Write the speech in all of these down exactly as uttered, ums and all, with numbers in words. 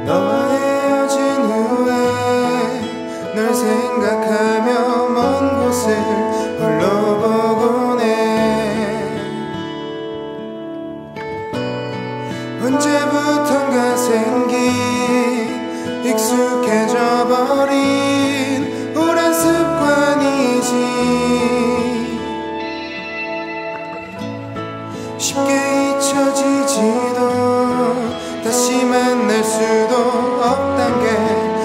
너와 헤어진 후에 널 생각하며 먼 곳을 홀로 보곤 해. 언제부턴가 생긴 익숙해져 버린 오랜 습관이지. 쉽게 잊혀지지도 다시 만날 수도 없단 게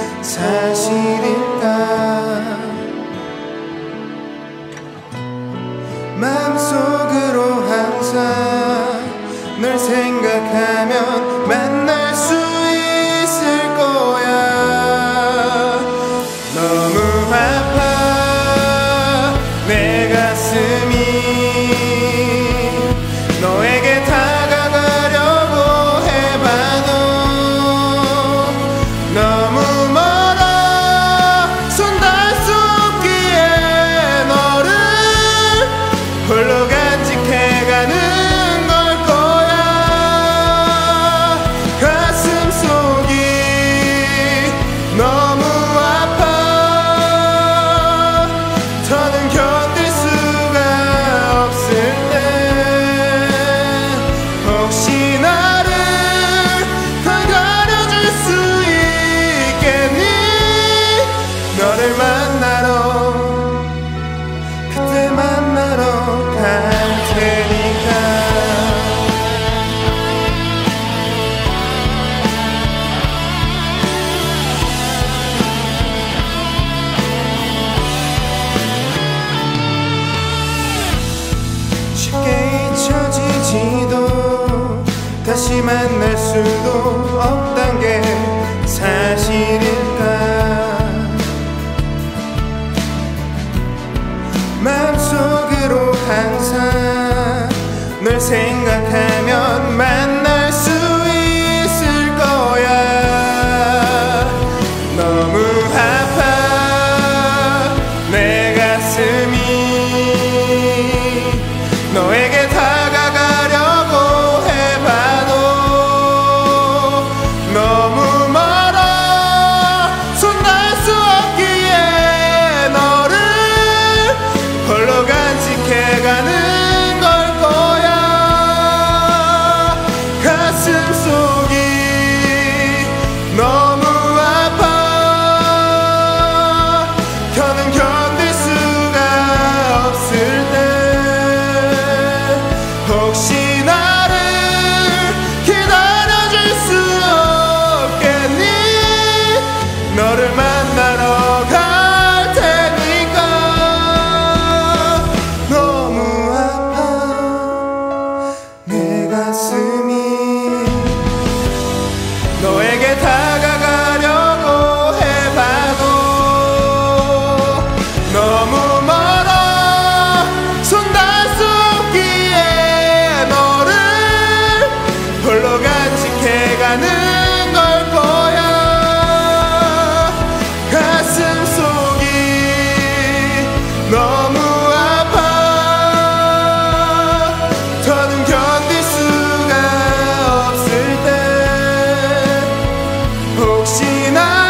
사실일까. 마음속으로 항상 널 생각하면 만날 수 있을 거야. 너무 아파 내 가슴이 너에게 다가가려고 해봐도 너무 멀어. 손 닿을 수 없기에 너를 홀로 간직해가는 걸 거야. 가슴 속이 너무 아파 더는 견딜 수가 없을 때 혹시 나를 더 가려줄 수 있겠니? 너를 만나러 그때 만나러 갈 테니까. 쉽게 잊혀지지도 다시 만날 수도 없단 게 사실일까. 마음속으로 항상 널 생각하면 만날 수 있을 거야. 너무 아파 내 가슴이 너에게 다가가려고 해봐도 너무 멀어. 손 닿을 수 없기에 너를 홀로 간직해가는 걸 거야. 가슴 속이 너무 아파 더는 견딜 수가 없을 때 혹시 나를 기다려줄 수 없겠니? 너를 만나러 갈 테니까. 너무 아파 내 가슴이 너에게 다가가려고 해봐도 너무 멀어. 손 닿을 수 없기에 너를 홀로 간직해가는 걸 거야. 가슴 속이 너무 아파 더는 견딜 수가 없을 때 혹시 나